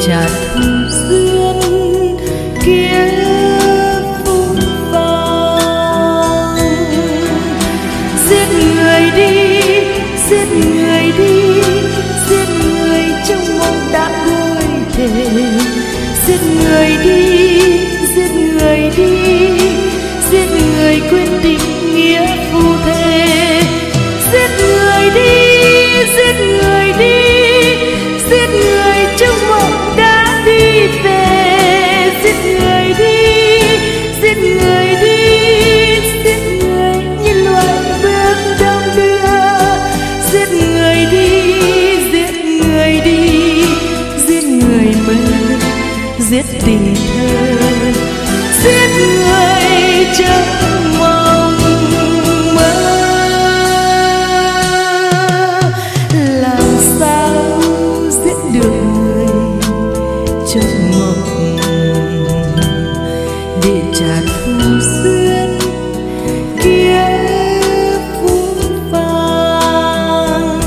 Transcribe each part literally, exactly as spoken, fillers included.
trả thù duyên kia phút vàng. Giết người đi, giết người đi, giết người trong mộng đã gối thề. Giết người đi, giết người đi, giết người quên tình nghĩa phù thề. Giết người đi, giết người đi, giết người trong mộng đã đi về. Giết người đi, giết người đi, giết người như loài bước đông đưa. Giết người đi, giết người đi, giết người mơ, giết tình thơ, giết người trong mộng mơ. Làm sao giết được người trong mộng để trả thù duyên kia phút vàng.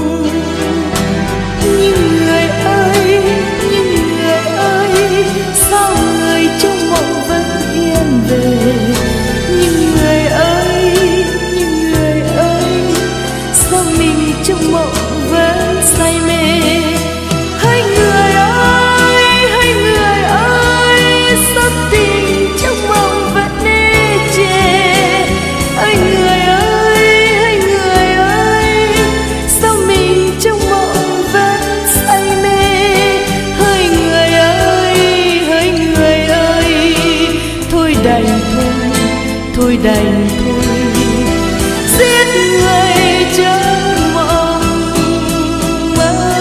Nhưng người ơi, nhưng người ơi, sao người trong mộng vẫn yên về. Nhưng người ơi, nhưng người ơi, sao mình trong mộng vẫn say mê. Hỡi người ơi, hỡi người ơi, sao tình trong mộng vẫn ê chề. Hỡi người ơi, hỡi người ơi, sao mình trong mộng vẫn say mê. Hỡi người ơi, hỡi người ơi, thôi đành thôi, thôi đành thôi, giết người trong mộng mơ.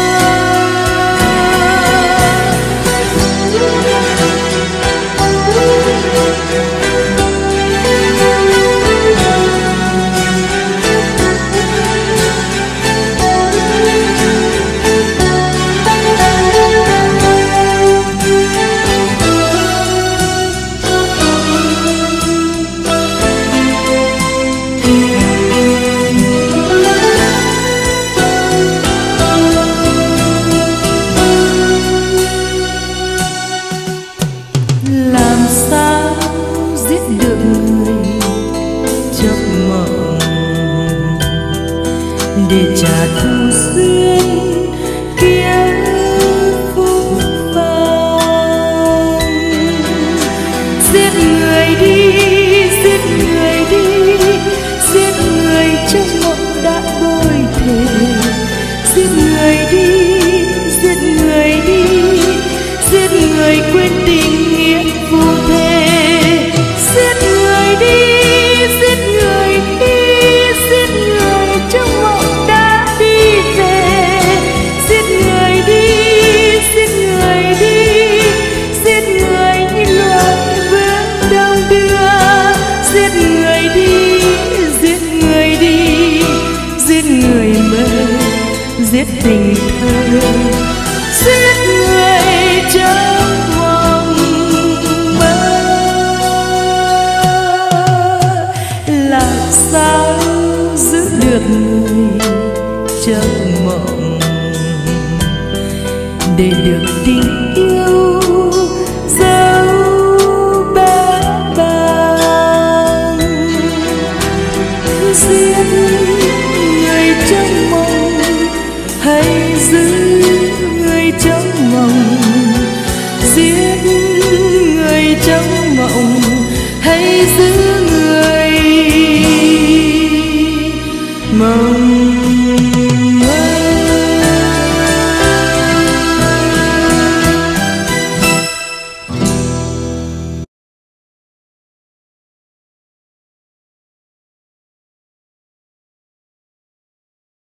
Làm sao giết được người trong mộng để trả thù duyên kia phút vàng. Giết người đi, giết người đi, giết người trong mộng đã gối thề. Giết người đi, giết người đi, giết người quên tình nghĩa phù thề. Giết người đi, giết người đi, giết người trong mộng đã đi về. Giết người đi, giết người đi, giết người như loài bước đông đưa. Giết người đi, giết người đi, giết người mơ, giết tình thơ, giết người trong mộng mơ. Làm sao giữ được người trong mộng để được